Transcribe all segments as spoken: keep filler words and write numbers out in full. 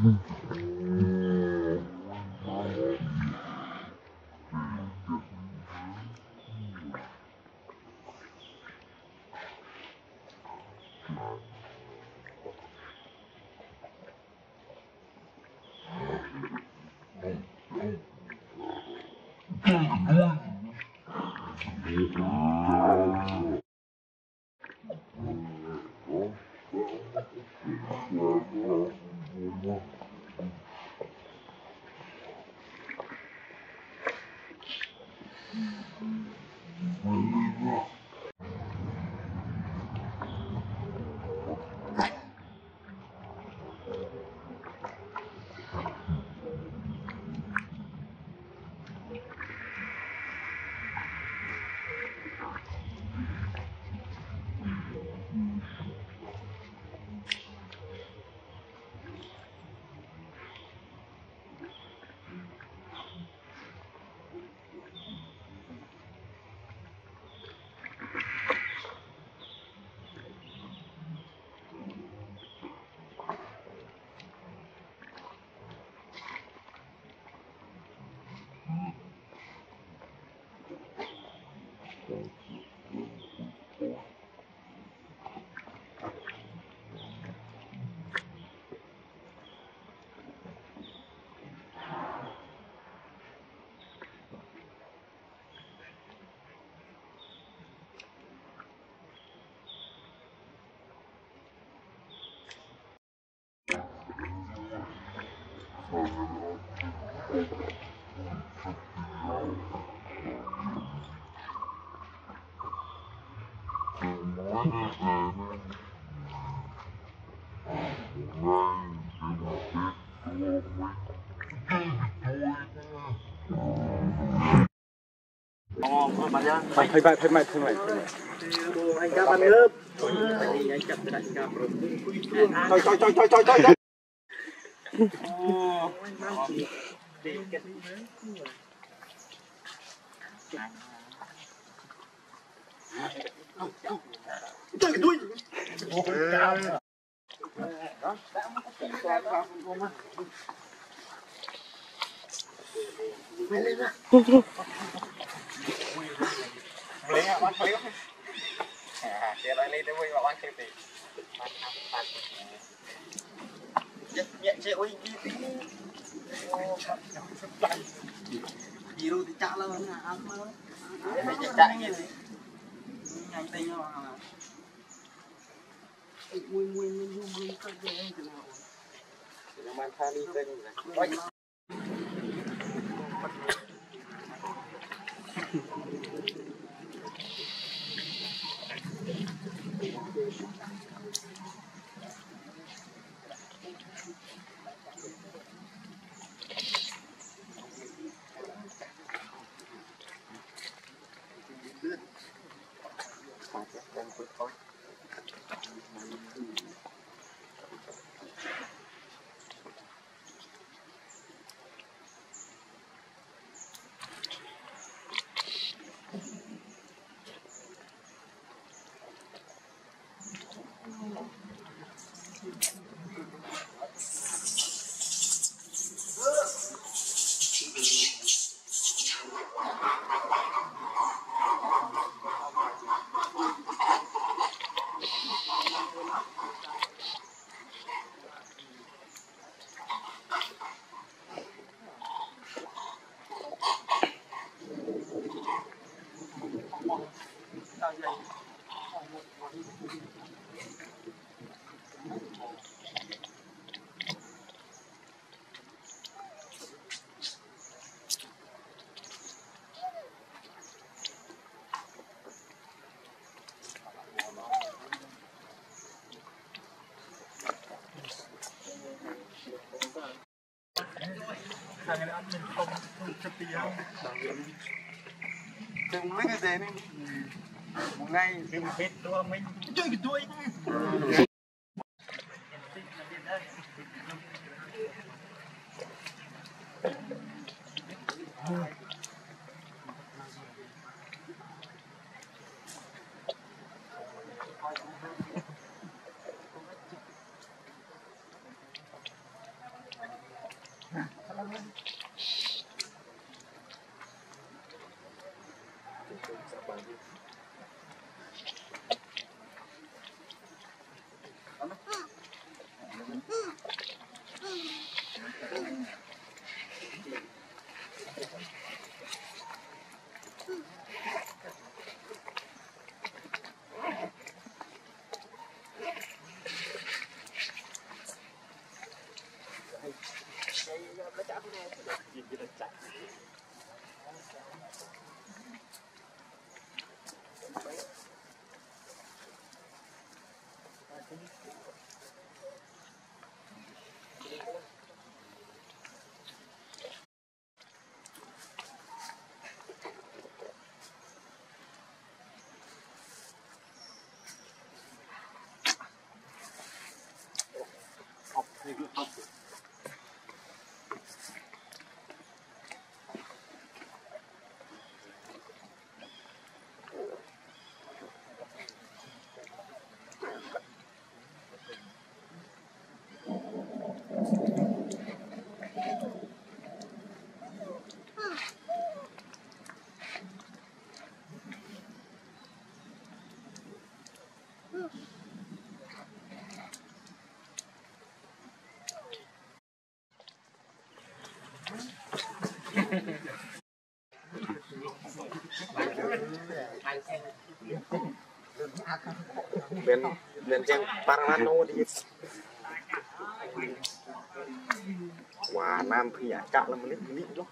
Phải phải phải phải phải phải anh các bạn lớp anh chặt cái đại ca rồi trời trời trời trời trời trời trời đuôi lấy bạn lấy à kia lại lấy tới vui bạn chơi thì nhẹ nhẹ ôi gì tí gì đâu thì chả lâu nữa ăn mà phải chạy như thế nhanh tay nhau à mui mui mui mui cái gì thế nào nó mang tha đi tên này đừng lấy cái gì đi một ngày đừng biết tôi mình chơi cái đuôi bên bên trang Paranano đi wow nam phi à cạo là một lít lít đó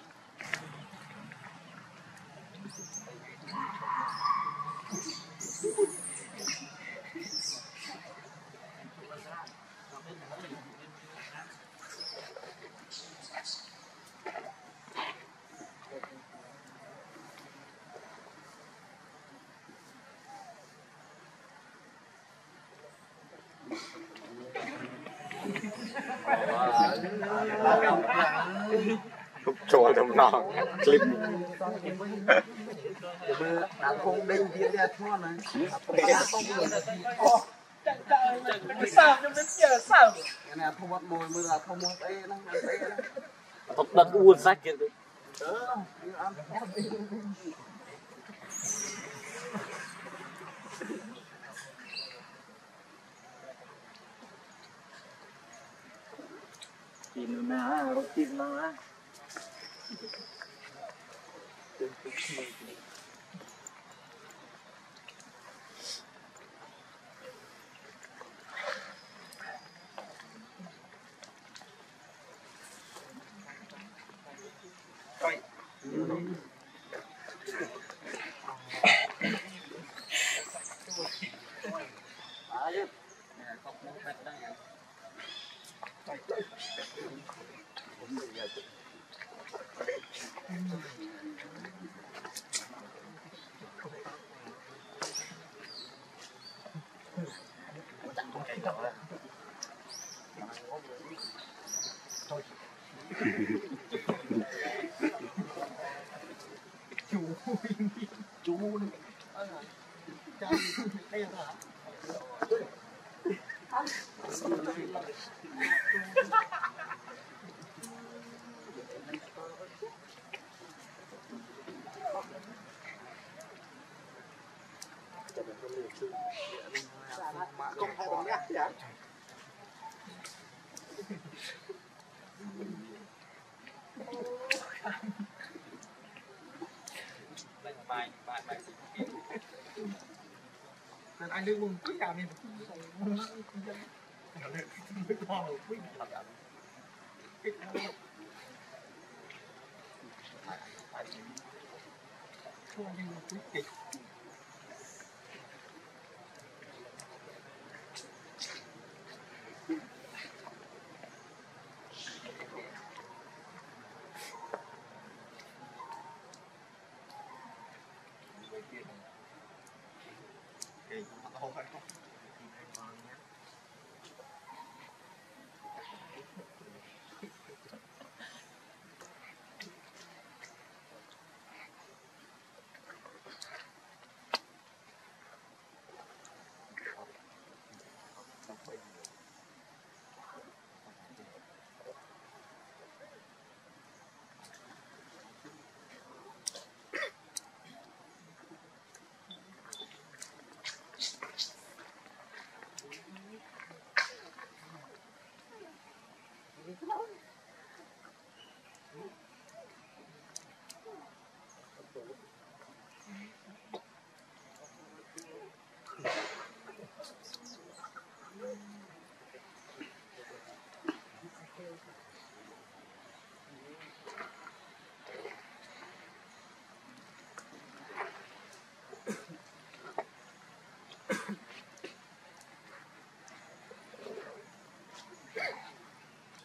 trôi trong nọ clip đang không đinh kia ra thoa này sao cho đến giờ sao cái này không bắt mồi mới là không bắt tê nó thật đặt uốn sách kia tin nó rút tin nó chú không phải bằng nhát vậy bài bài bài anh đưa mừng quý cả mình không